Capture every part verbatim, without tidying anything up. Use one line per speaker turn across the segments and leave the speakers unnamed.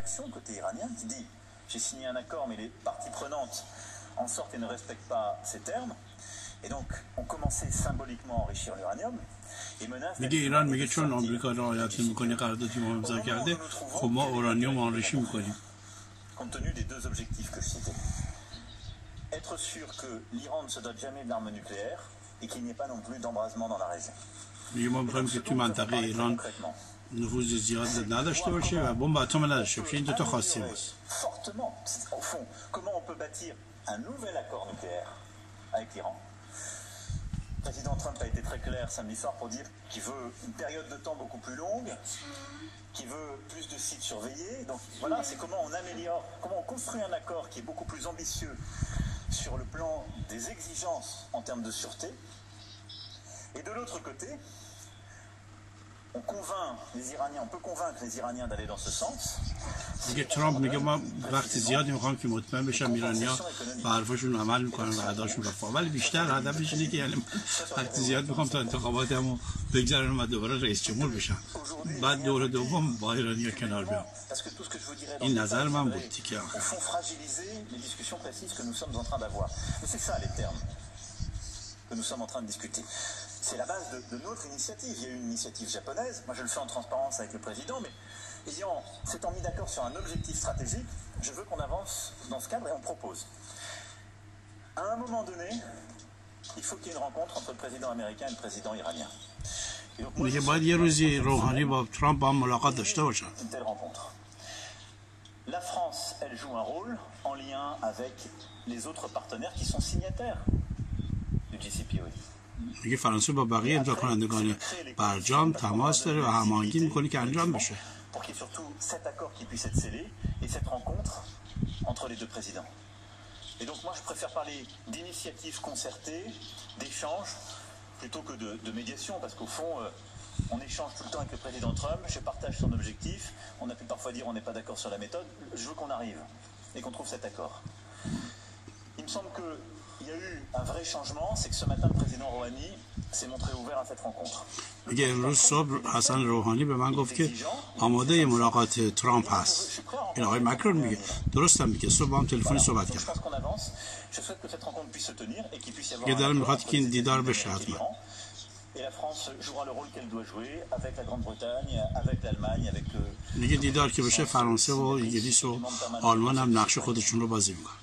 réaction côté iranien qui dit j'ai signé un accord mais les parties prenantes en sortent et ne respectent pas ces termes. Et donc on commençait symboliquement à enrichir l'uranium et menace.
میگه ایران میگه چون آمریکا رعایت میکنه قراردادی ما امضا کرده خب ما اورانیوم انریشی میکنیم.
Compte tenu des deux objectifs que je citais. Être sûr que l'Iran ne se dote jamais d'armes nucléaires et qu'il n'y ait pas non plus d'embrasement dans la région.
میگه ما میخوایم که توی منطقه ایران نفوذ زیاد نداشته باشه و بمب اتم نداشته باشه. این دو تا خواسته ماست.
Fortement. Au fond, comment on peut bâtir un nouvel accord nucléaire avec l'Iran? Le président Trump a été très clair samedi soir pour dire qu'il veut une période de temps beaucoup plus longue, qu'il veut plus de sites surveillés. Donc voilà, c'est comment on améliore, comment on construit un accord qui est beaucoup plus ambitieux sur le plan des exigences en termes de sûreté. Et de l'autre côté, on convainc les Iraniens, on peut convaincre les Iraniens d'aller dans ce sens.
میگه ترامپ میگه ما وقت زیادی میخوام که مطمئن بشم ایرانی‌ها به حرفشون عمل میکنن و وعده‌هاشون وفا، ولی بیشتر هدفش اینه که یعنی وقت زیاد میخوام تا انتخاباتمو بگذرونم و دوباره رئیس جمهور بشم، بعد دور دوم با ایرانی‌ها کنار بیام. این نظر من بود دیگه.
que nous sommes en train de discuter. C'est la base de, de notre initiative. Il y a eu une initiative japonaise. Moi, je le fais en transparence avec le président, mais ayant s'étant mis d'accord sur un objectif stratégique, je veux qu'on avance dans ce cadre et on propose. À un moment donné, il faut qu'il y ait une rencontre entre le président américain et le président iranien. Et donc, moi, je
باید یه روزی روحانی با ترامپ با هم ملاقات داشته باشن.
une telle rencontre. La France, elle joue un rôle en lien avec les autres partenaires qui sont signataires du J C P O A.
میگه فرانسه با بقیه امضا کنندگان برجام تماس داره و هماهنگی میکنه که انجام بشه.
Pour qu'il y ait surtout cet accord qui puisse être scellé et cette rencontre entre les deux présidents. Et donc moi je préfère parler d'initiatives concertées, d'échanges, plutôt que de, de médiation, parce qu'au fond euh, on échange tout le temps avec le président Trump, je partage son objectif, on a pu parfois dire on n'est pas d'accord sur la méthode, je veux qu'on arrive et qu'on trouve cet accord. Il me semble que il y a eu un vrai changement, c'est que ce matin le président Rouhani s'est montré ouvert à cette rencontre.
میگه امروز صبح حسن روحانی به من گفت که آماده ملاقات ترامپ هست. این آقای مکرون میگه درستم میگه صبح با هم تلفنی صحبت کرد. یه دارم میخواد که این دیدار بشه حتما. میگه دیدار که بشه فرانسه و انگلیس و آلمان هم نقش خودشون رو بازی میکنن.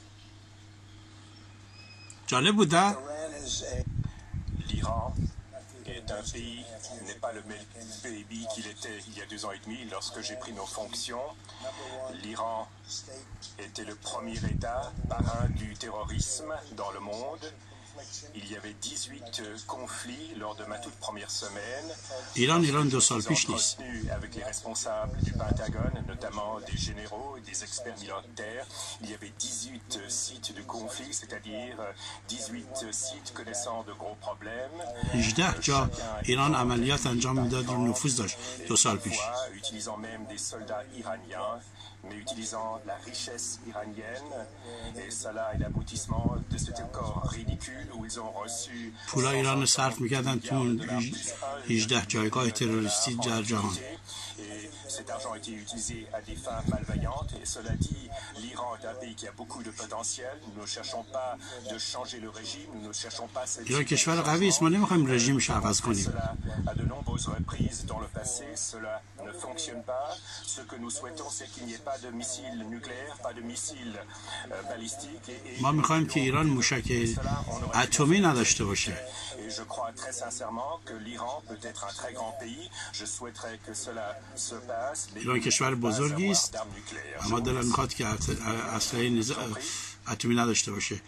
جالب بوده؟
L'Iran est un pays, n'est pas le même pays qu'il était il y a deux ans et demi lorsque j'ai pris nos fonctions. L'Iran était le premier État parrain du terrorisme dans le monde. Il y avait dix-huit conflits lors de ma toute première semaine.
ایران ایران دو سال پیش نیست.
Avec les responsables du Pentagone, notamment des généraux et des experts militaires, il y avait dix-huit sites de conflit, c'est-à-dire dix-huit sites connaissant de gros problèmes.
هجده جا ایران عملیات انجام میداد و نفوذ داشت دو سال پیش.
Utilisant même des soldats iraniens, mais utilisant la richesse iranienne, et cela est l'aboutissement de cet accord ridicule où ils ont reçu.
پولا ایران رو صرف میکردن تو هجده جایگاه تروریستی در جهان.
Cet argent a été utilisé à des fins malveillantes et cela dit, l'Iran est un pays qui a beaucoup de potentiel. Nous ne cherchons pas de changer le régime, nous ne cherchons pas cette
ایران کشور قوی است، ما نمیخوایم رژیمش عوض کنیم.
À de nombreuses reprises dans le passé, cela ne fonctionne pas. Ce que nous souhaitons, c'est qu'il n'y ait pas de missiles nucléaires, pas de missiles balistiques.
ما میخوایم که ایران موشک اتمی نداشته باشه.
Et je crois très sincèrement que l'Iran peut être un très grand pays. Je souhaiterais que cela se passe.
ایران کشور بزرگی است، اما دلم میخواد که اسلحه اتمی نداشته باشه.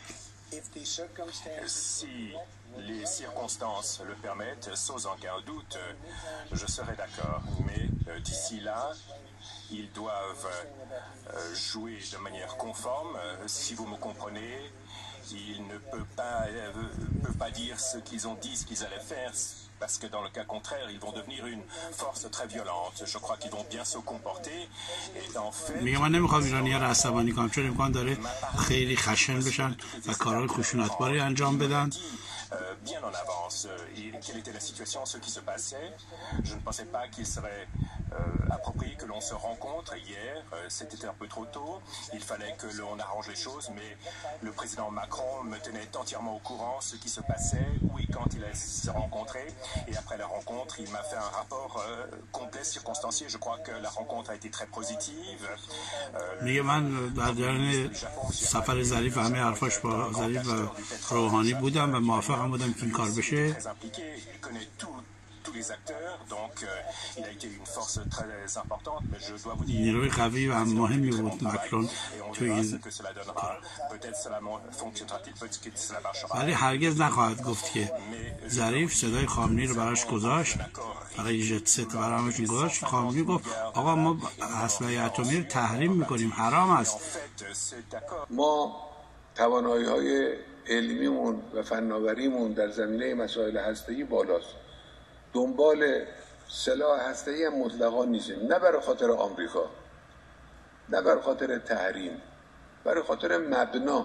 Si les circonstances le permettent, sans aucun doute, je serai d'accord. Mais euh, d'ici là, ils doivent euh, jouer de manière conforme. Si vous me comprenez, ils ne peuvent pas, euh, peuvent pas dire ce qu'ils ont dit, ce qu'ils allaient faire. Parce que dans le cas contraire, ils vont devenir une force très violente. Je crois qu'ils vont bien se comporter. Et en fait,
میگه من نمیخوام ایرانی‌ها رو عصبانی کنم چون امکان داره خیلی خشن بشن و کارهای خشونتباری انجام بدن.
bien en avance. Et quelle était la situation, ce qui se passait? Je ne pensais pas qu'il serait euh, approprié que l'on se rencontre hier. Euh, C'était un peu trop tôt. Il fallait que l'on arrange les choses, mais le président Macron me tenait entièrement au courant de ce qui se passait, où et quand il s'est rencontré. Et après la rencontre, il m'a fait un rapport euh, complet, circonstancié. Je crois que la rencontre a été très positive.
میگه من در جریان سفر ظریف همه حرفاش با ظریف و روحانی بودم و موافقم بودم که این کار بشه. نیروی قوی و مهمی بود مکرون تو این کار، ولی هرگز نخواهد گفت که ظریف صدای خامنه‌ای رو براش گذاشت، برای جت ست برامشون گذاشت. خامنه‌ای گفت آقا ما اسلحه اتمی رو تحریم میکنیم، حرام است.
ما توانایی‌های علمیمون و فناوریمون در زمینه مسائل هسته‌ای بالاست. دنبال سلاح هسته‌ای هم مطلقا نیستیم، نه برای خاطر آمریکا، نه برای خاطر تحریم، برای خاطر مبنا.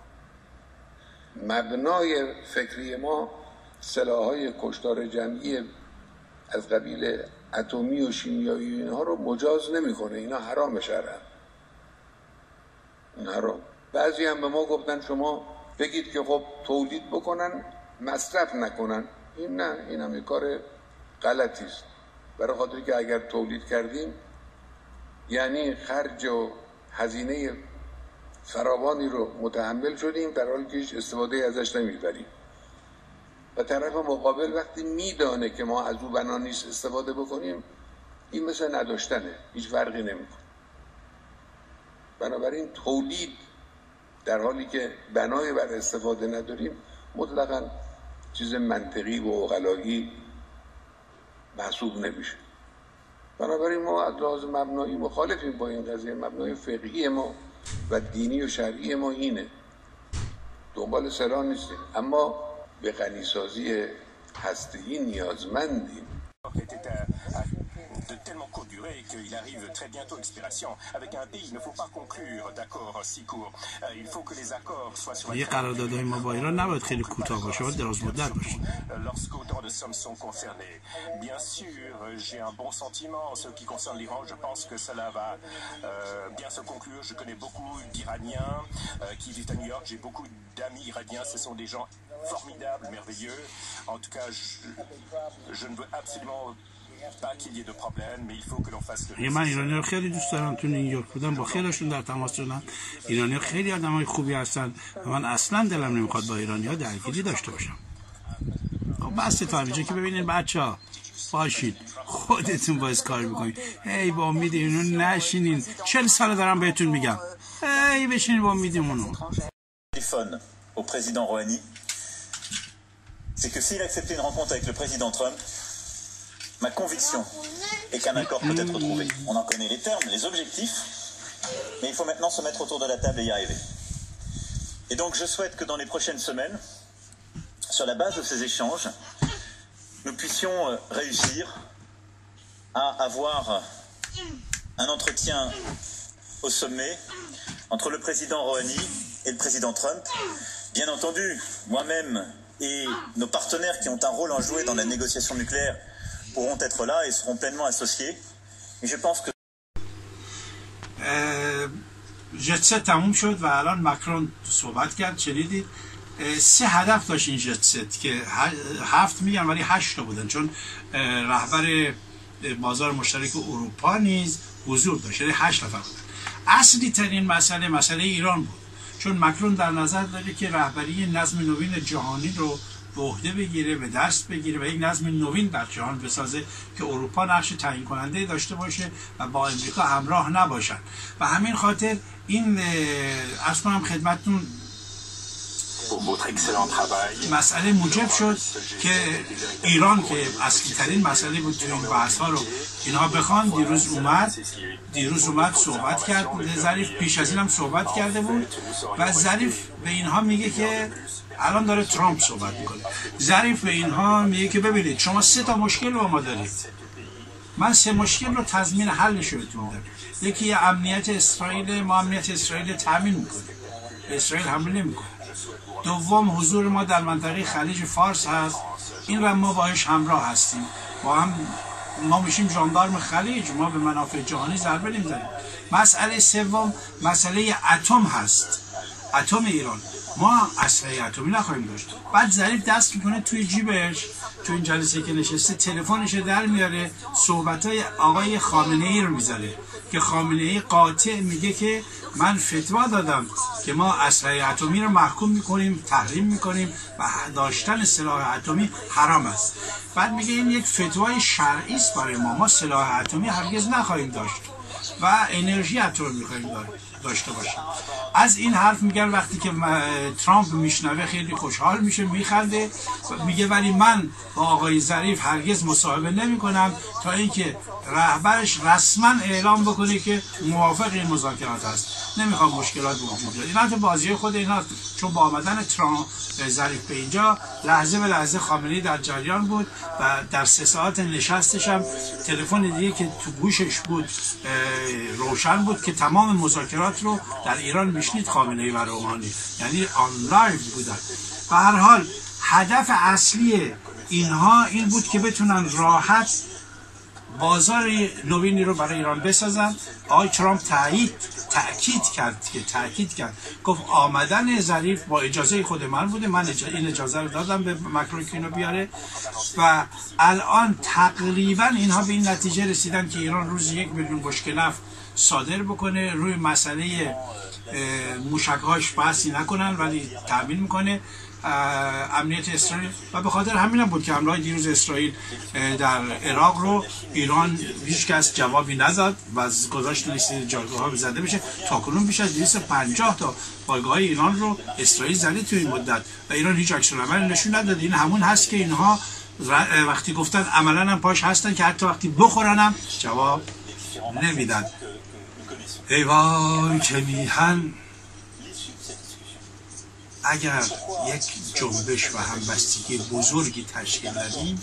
مبنای فکری ما سلاح‌های کشتار جمعی از قبیل اتمی و شیمیایی اینها رو مجاز نمی‌کنه. اینا حرام شرعاً. این حرام. بعضی هم به ما گفتن شما بگید که خب تولید بکنن مصرف نکنن. این نه، این هم یک کار غلطی است. برای خاطر که اگر تولید کردیم یعنی خرج و هزینه فراوانی رو متحمل شدیم در حالی که هیچ استفاده ازش نمیبریم. و طرف مقابل وقتی میدانه که ما از او بنا نیست استفاده بکنیم، این مثل نداشتنه، هیچ فرقی نمیکنه. بنابراین تولید در حالی که بنای بر استفاده نداریم مطلقاً چیز منطقی و عقلایی محسوب نمیشه. بنابراین ما از لحاظ مبنایی مخالفیم با این قضیه. مبنای فقهی ما و دینی و شرعی ما اینه، دنبال سلاح نیستیم، اما به غنیسازی هسته‌ای نیازمندیم.
de tellement courte durée qu'il arrive très bientôt expiration. Avec un pays, il ne faut pas conclure d'accords si courts. Il faut que les accords soient sur
یه قراردادهای ما با ایران نباید خیلی کوتاه باشه، باید دراز مدت باشه.
Lorsqu'autant de sommes sont concernées. Bien sûr, j'ai un bon sentiment en ce qui concerne l'Iran. Je pense que cela va euh, bien se conclure. Je connais beaucoup d'Iraniens euh, qui vivent à New York. J'ai beaucoup d'amis iraniens. Ce sont des gens formidables, merveilleux. En tout cas, je, je ne veux absolument pas qu'il y ait de problème, mais il faut que l'on fasse le.
من ایرانی رو خیلی دوست دارم، تو نیویورک بودم با خیلیشون در تماس شدم. ایرانی خیلی آدمای خوبی هستن و من اصلا دلم نمیخواد با ایرانی‌ها درگیری داشته باشم. خب بس تا اینجا که ببینید بچه‌ها باشید خودتون باز کار میکنید. ای با امید اینو نشینین. چهل سال دارم بهتون میگم. ای بشینید با امید اونو.
Téléphone au président Rouhani, c'est que s'il acceptait une rencontre avec le président Trump, ma conviction est qu'un accord peut être trouvé. On en connaît les termes, les objectifs, mais il faut maintenant se mettre autour de la table et y arriver. Et donc je souhaite que dans les prochaines semaines, sur la base de ces échanges, nous puissions réussir à avoir un entretien au sommet entre le président Rouhani et le président Trump. Bien entendu, moi-même et nos partenaires qui ont un rôle à jouer dans la négociation nucléaire pourront être là et seront pleinement associés. Et je pense que
جت ست تموم شد و الان مکرون صحبت کرد. شنیدید سه هدف داشت این جت ست که هفت میگن ولی هشت تا بودن، چون رهبر بازار مشترک اروپا نیز حضور داشت، یعنی هشت نفر بودن. اصلی ترین مسئله مسئله ایران بود، چون مکرون در نظر داره که رهبری نظم نوین جهانی رو به عهده بگیره، به دست بگیره و یک نظم نوین در جهان بسازه که اروپا نقش تعیین کننده داشته باشه و با امریکا همراه نباشن. و همین خاطر این عرض کنم خدمتتون مسئله موجب شد که ایران که اصلی ترین مسئله بود تو این بحث ها رو اینها بخوان. دیروز اومد دیروز اومد صحبت کرد. ظریف پیش از این هم صحبت کرده بود و ظریف به اینها میگه که الان داره ترامپ صحبت میکنه. ظریف به اینها میگه که ببینید شما سه تا مشکل با ما دارید، من سه مشکل رو تضمین حلش رو بهتون میدم. یکی امنیت اسرائیل، ما امنیت اسرائیل تامین میکنیم، به اسرائیل حمله نمیکنه. دوم حضور ما در منطقه خلیج فارس هست، این را ما باهاش همراه هستیم، با هم ما میشیم ژاندارم خلیج، ما به منافع جهانی ضربه نمیزنیم. مسئله سوم مسئله اتم هست، اتم ایران. ما اسلحه اتمی نخواهیم داشت. بعد ظریف دست میکنه توی جیبش، تو این جلسه که نشسته تلفنش در میاره، صحبتای آقای خامنه ای رو میذاره که خامنه ای قاطع میگه که من فتوا دادم که ما اسلحه اتمی رو محکوم میکنیم، تحریم میکنیم و داشتن سلاح اتمی حرام است. بعد میگه این یک فتوای شرعی است برای ما، ما سلاح اتمی هرگز نخواهیم داشت و انرژی اتمی میخواهیم داشته باشیم. از این حرف میگن وقتی که ترامپ میشنوه خیلی خوشحال میشه، میخنده، میگه ولی من با آقای ظریف هرگز مصاحبه نمی کنم تا اینکه رهبرش رسما اعلام بکنه که موافق این مذاکرات است، نمیخوام مشکلات وجود بیاد. اینا تو بازی خود اینا، چون با آمدن ترامپ ظریف به اینجا لحظه به لحظه خامنه‌ای در جریان بود و در سه ساعت نشستش هم تلفن دیگه که تو گوشش بود روشن بود که تمام مذاکرات رو در ایران میشنید خامنه‌ای و روحانی، یعنی آن لایو بودن. به هر حال هدف اصلی اینها این بود که بتونن راحت بازار نوینی رو برای ایران بسازن. آقای ترامپ تایید تاکید کرد که تاکید کرد گفت آمدن ظریف با اجازه خود من بوده، من این اجازه رو دادم به مکرون که اینو بیاره و الان تقریبا اینها به این نتیجه رسیدن که ایران روز یک میلیون بشکه نفت صادر بکنه، روی مسئله موشک‌هاش بحثی نکنن ولی تأمین میکنه امنیت اسرائیل. و به خاطر همین هم بود که حمله دیروز اسرائیل در عراق رو ایران هیچ کس جوابی نداد و گذاشت لیست جایگاه‌ها زده بشه. تاکنون بیش از دویست و پنجاه تا پایگاه ایران رو اسرائیل زده تو این مدت و ایران هیچ عکس‌العملی نشون نداد. این همون هست که اینها وقتی گفتن عملاً هم پاش هستن که حتی وقتی بخورنم جواب نمیدن. ای وای که میهن اگر یک جنبش و همبستگی بزرگی تشکیل ندیم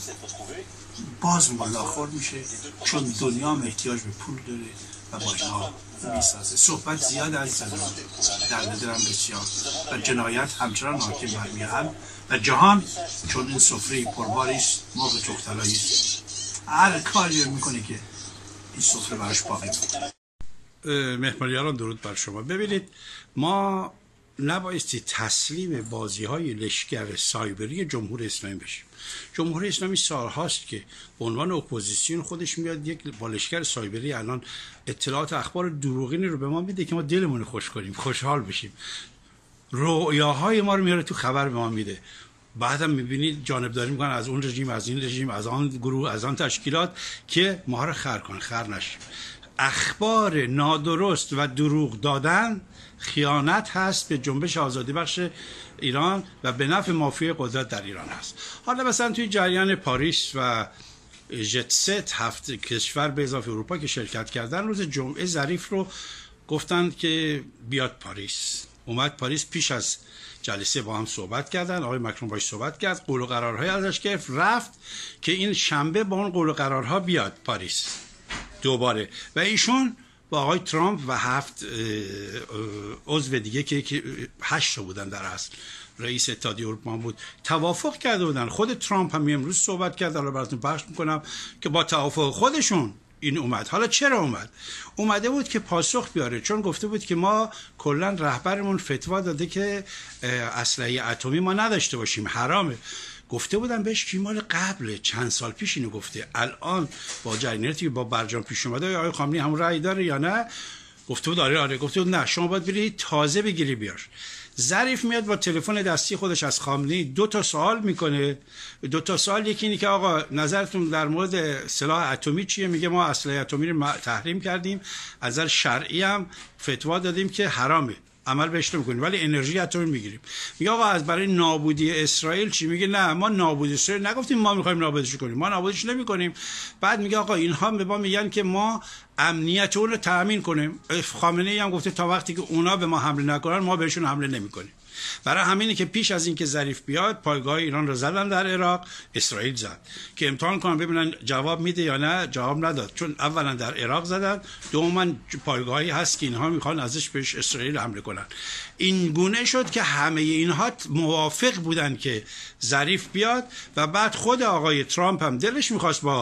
باز ملاخور میشه، چون دنیا هم احتیاج به پول داره و با اینها میسازه. صحبت زیاد از زمان در دلم بسیار و جنایت همچنان حاکم بر میهن و جهان چون این سفره پرباری است موقع تختلایی است، هر کاری میکنه که این سفره براش باقی بود. مهمانیان درود بر شما. ببینید ما نبایستی تسلیم بازی های لشکر سایبری جمهوری اسلامی بشیم. جمهوری اسلامی سالهاست که به عنوان اپوزیسیون خودش میاد یک با لشکر سایبری الان اطلاعات اخبار دروغینی رو به ما میده که ما دلمون خوش کنیم، خوشحال بشیم. رؤیاهای ما رو میاره تو خبر به ما میده. بعدم میبینید جانبداری میکنن از اون رژیم، از این رژیم، از آن گروه، از آن تشکیلات که ما رو خر کنن، خر نشیم. اخبار نادرست و دروغ دادن خیانت هست به جنبش آزادی بخش ایران و به نفع مافیای قدرت در ایران هست. حالا مثلا توی جریان پاریس و جت ست هفت کشور به اضافه اروپا که شرکت کردن روز جمعه ظریف رو گفتند که بیاد پاریس. اومد پاریس، پیش از جلسه با هم صحبت کردن، آقای مکرون باش صحبت کرد، قول و قرارهای ازش گرفت، رفت که این شنبه با اون قول و قرارها بیاد پاریس دوباره و ایشون با آقای ترامپ و هفت عضو دیگه که هشت بودن در اصل، رئیس اتحادیه اروپا بود، توافق کرده بودن. خود ترامپ هم امروز صحبت کرد، حالا براتون پخش میکنم که با توافق خودشون این اومد. حالا چرا اومد؟ اومده بود که پاسخ بیاره، چون گفته بود که ما کلا رهبرمون فتوا داده که اسلحه اتمی ما نداشته باشیم، حرامه. گفته بودن بهش که مال قبل چند سال پیش اینو گفته. الان با جریاناتی با برجام پیش اومده آقای خامنه‌ای همون رأی داره یا نه؟ گفته بود آره آره. گفته بود نه شما باید بری تازه بگیری بیار. ظریف میاد با تلفن دستی خودش از خامنه‌ای دو تا سوال میکنه. دو تا سوال، یکی اینه که آقا نظرتون در مورد سلاح اتمی چیه؟ میگه ما اسلحه اتمی رو تحریم کردیم، از نظر شرعی هم فتوا دادیم که حرامه، عمل بهش نمی‌کنیم، ولی انرژی اتمی میگیریم. میگه آقا از برای نابودی اسرائیل چی؟ میگه نه ما نابودی اسرائیل نگفتیم، ما می‌خوایم نابودش کنیم، ما نابودش نمی‌کنیم. بعد میگه آقا اینها به ما میگن که ما امنیت اون رو تضمین کنیم. خامنه‌ای هم گفته تا وقتی که اونا به ما حمله نکنن ما بهشون حمله نمی‌کنیم. برای همینه که پیش از اینکه ظریف بیاد پایگاه ایران رو زدن در عراق، اسرائیل زد که امتحان کنن ببینن جواب میده یا نه. جواب نداد، چون اولا در عراق زدن، دوما پایگاهی هست که اینها میخوان ازش بهش اسرائیل حمله کنن. این گونه شد که همه اینها موافق بودن که ظریف بیاد و بعد خود آقای ترامپ هم دلش میخواست با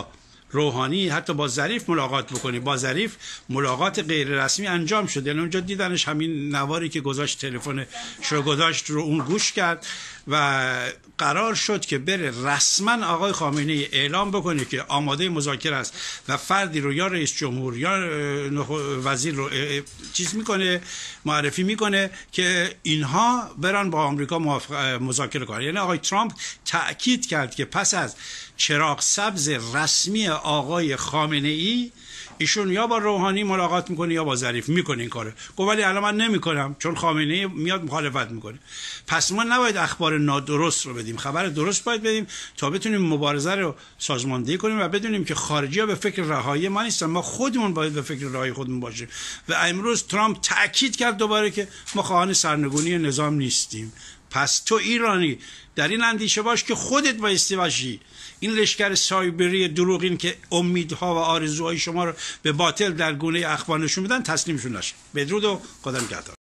روحانی حتی با ظریف ملاقات بکنه. با ظریف ملاقات غیر رسمی انجام شد، یعنی اونجا دیدنش، همین نواری که گذاشت تلفن شو گذاشت رو اون گوش کرد و قرار شد که بره رسما آقای خامنه ای اعلام بکنه که آماده مذاکره است و فردی رو یا رئیس جمهور یا وزیر رو چیز میکنه، معرفی میکنه که اینها برن با آمریکا مذاکره کنن. یعنی آقای ترامپ تأکید کرد که پس از چراغ سبز رسمی آقای خامنه ای ایشون یا با روحانی ملاقات میکنه یا با ظریف میکنه این کارو. گفت ولی الان من نمیکنم چون خامنه ای میاد مخالفت میکنه. پس ما نباید اخبار نادرست رو بدیم، خبر درست باید بدیم تا بتونیم مبارزه رو سازماندهی کنیم و بدونیم که خارجی‌ها به فکر رهایی ما نیستن، ما خودمون باید به فکر رهایی خودمون باشیم. و امروز ترامپ تاکید کرد دوباره که ما خواهان سرنگونی نظام نیستیم. پس تو ایرانی در این اندیشه باش که خودت بایستی باشی این لشکر سایبری دروغین که امیدها و آرزوهای شما رو به باطل در گونه اخبار نشون میدن تسلیمشون نشه. بدرود و خدا نگهدار.